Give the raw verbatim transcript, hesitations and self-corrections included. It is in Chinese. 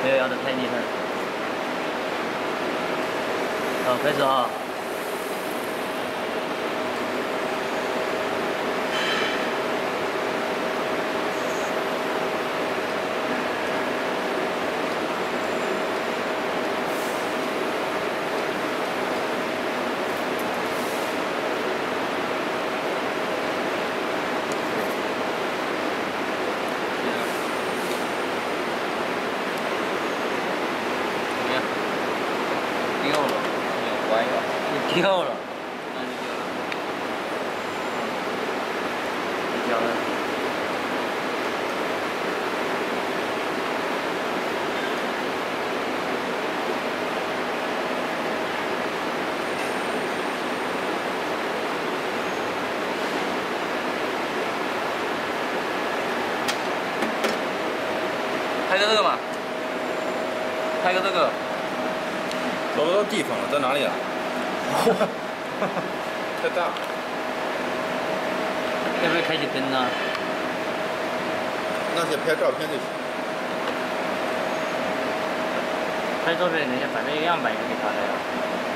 不要摇得太厉害。好，开始啊！ 掉了，有歪了， 你掉了， 那就掉了。 你掉了。 拍个这个嘛，拍个这个。 找不到地方了，在哪里啊？太大。 要不要开启灯呢？ 那些拍照片就行。 拍照片人家反正样板也给他的呀。